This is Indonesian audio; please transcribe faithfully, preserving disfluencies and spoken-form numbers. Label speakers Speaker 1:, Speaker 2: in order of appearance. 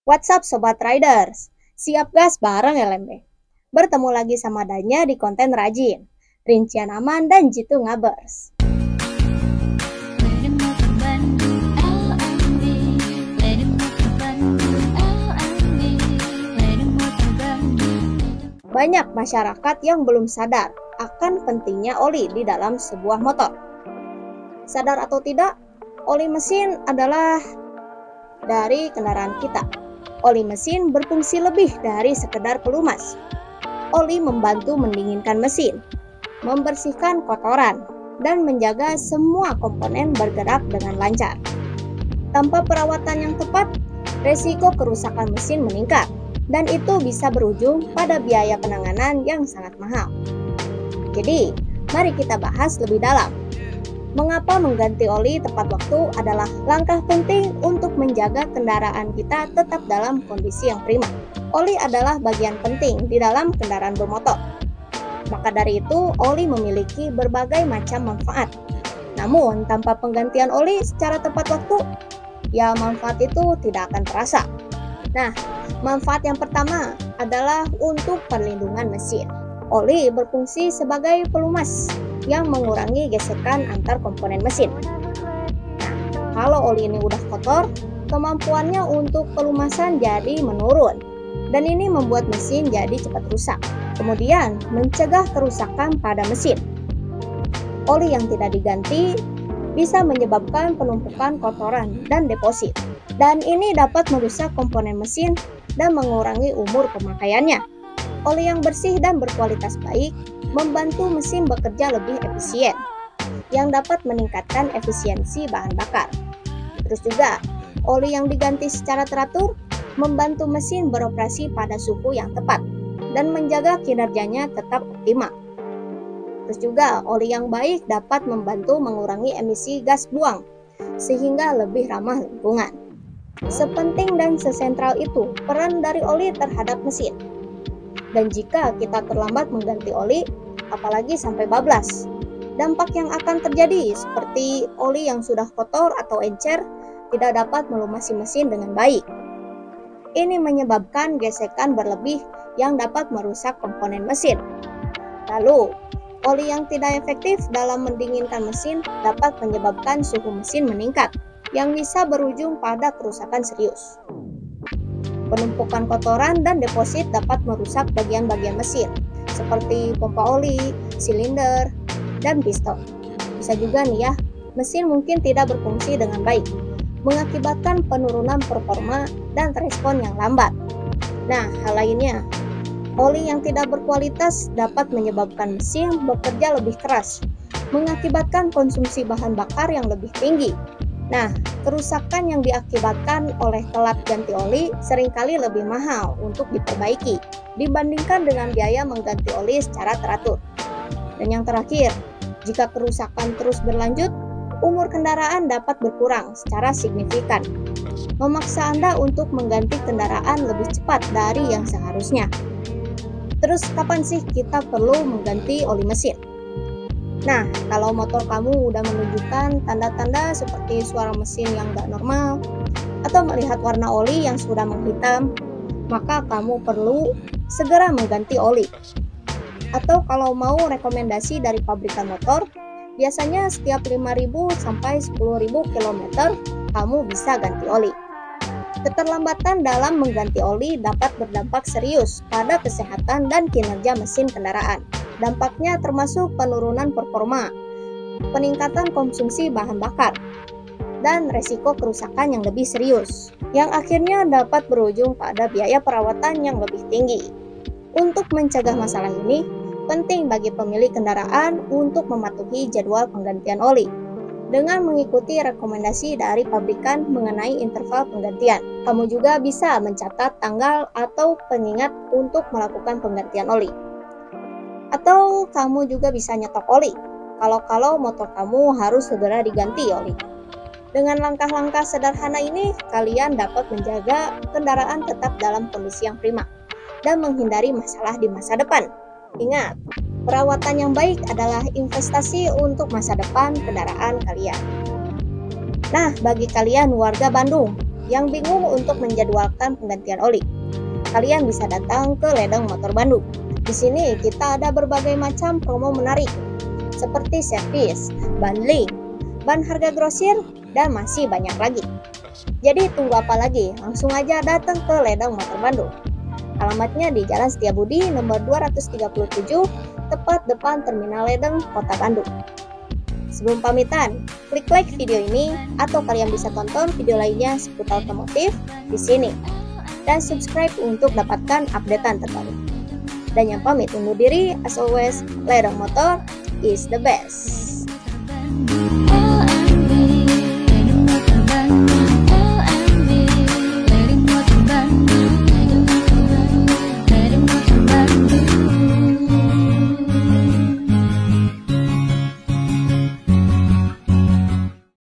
Speaker 1: What's up Sobat Riders? Siap gas bareng L M B. Bertemu lagi sama Danya di konten rajin, rincian aman dan jitu ngabers. Banyak masyarakat yang belum sadar akan pentingnya oli di dalam sebuah motor. Sadar atau tidak, oli mesin adalah dari kendaraan kita. Oli mesin berfungsi lebih dari sekedar pelumas. Oli membantu mendinginkan mesin, membersihkan kotoran, dan menjaga semua komponen bergerak dengan lancar. Tanpa perawatan yang tepat, resiko kerusakan mesin meningkat, dan itu bisa berujung pada biaya penanganan yang sangat mahal. Jadi, mari kita bahas lebih dalam. Mengapa mengganti oli tepat waktu adalah langkah penting untuk menjaga kendaraan kita tetap dalam kondisi yang prima. Oli adalah bagian penting di dalam kendaraan bermotor. Maka dari itu, oli memiliki berbagai macam manfaat. Namun, tanpa penggantian oli secara tepat waktu, ya manfaat itu tidak akan terasa. Nah, manfaat yang pertama adalah untuk perlindungan mesin. Oli berfungsi sebagai pelumas yang mengurangi gesekan antar komponen mesin. Nah, kalau oli ini udah kotor, kemampuannya untuk pelumasan jadi menurun, dan ini membuat mesin jadi cepat rusak. Kemudian, mencegah kerusakan pada mesin. Oli yang tidak diganti bisa menyebabkan penumpukan kotoran dan deposit, dan ini dapat merusak komponen mesin dan mengurangi umur pemakaiannya. Oli yang bersih dan berkualitas baik membantu mesin bekerja lebih efisien, yang dapat meningkatkan efisiensi bahan bakar. Terus juga, oli yang diganti secara teratur membantu mesin beroperasi pada suhu yang tepat dan menjaga kinerjanya tetap optimal. Terus juga, oli yang baik dapat membantu mengurangi emisi gas buang, sehingga lebih ramah lingkungan. Sepenting dan sesentral itu peran dari oli terhadap mesin. Dan jika kita terlambat mengganti oli, apalagi sampai bablas, dampak yang akan terjadi seperti oli yang sudah kotor atau encer tidak dapat melumasi mesin dengan baik. Ini menyebabkan gesekan berlebih yang dapat merusak komponen mesin. Lalu, oli yang tidak efektif dalam mendinginkan mesin dapat menyebabkan suhu mesin meningkat, yang bisa berujung pada kerusakan serius. Penumpukan kotoran dan deposit dapat merusak bagian-bagian mesin, seperti pompa oli, silinder, dan piston. Bisa juga nih ya, mesin mungkin tidak berfungsi dengan baik, mengakibatkan penurunan performa dan respon yang lambat. Nah, hal lainnya, oli yang tidak berkualitas dapat menyebabkan mesin bekerja lebih keras, mengakibatkan konsumsi bahan bakar yang lebih tinggi. Nah, kerusakan yang diakibatkan oleh telat ganti oli seringkali lebih mahal untuk diperbaiki dibandingkan dengan biaya mengganti oli secara teratur. Dan yang terakhir, jika kerusakan terus berlanjut, umur kendaraan dapat berkurang secara signifikan, memaksa Anda untuk mengganti kendaraan lebih cepat dari yang seharusnya. Terus kapan sih kita perlu mengganti oli mesin? Nah, kalau motor kamu udah menunjukkan tanda-tanda seperti suara mesin yang gak normal, atau melihat warna oli yang sudah menghitam, maka kamu perlu segera mengganti oli. Atau kalau mau rekomendasi dari pabrikan motor, biasanya setiap lima ribu sampai sepuluh ribu kilometer kamu bisa ganti oli. Keterlambatan dalam mengganti oli dapat berdampak serius pada kesehatan dan kinerja mesin kendaraan. Dampaknya termasuk penurunan performa, peningkatan konsumsi bahan bakar, dan resiko kerusakan yang lebih serius, yang akhirnya dapat berujung pada biaya perawatan yang lebih tinggi. Untuk mencegah masalah ini, penting bagi pemilik kendaraan untuk mematuhi jadwal penggantian oli dengan mengikuti rekomendasi dari pabrikan mengenai interval penggantian. Kamu juga bisa mencatat tanggal atau pengingat untuk melakukan penggantian oli. Atau kamu juga bisa nyetok oli kalau-kalau motor kamu harus segera diganti oli. Dengan langkah-langkah sederhana ini, kalian dapat menjaga kendaraan tetap dalam kondisi yang prima dan menghindari masalah di masa depan. Ingat, perawatan yang baik adalah investasi untuk masa depan kendaraan kalian. Nah, bagi kalian warga Bandung yang bingung untuk menjadwalkan penggantian oli, kalian bisa datang ke Ledeng Motor Bandung. Di sini kita ada berbagai macam promo menarik seperti servis, bundling, ban harga grosir, dan masih banyak lagi. Jadi tunggu apa lagi? Langsung aja datang ke Ledeng Motor Bandung. Alamatnya di Jalan Setiabudi nomor dua ratus tiga puluh tujuh, tepat depan Terminal Ledeng, Kota Bandung. Sebelum pamitan, klik like video ini atau kalian bisa tonton video lainnya seputar otomotif di sini. Dan subscribe untuk dapatkan updatean terbaru. Dan yang pamit undur diri, as always, Ledeng Motor is the best.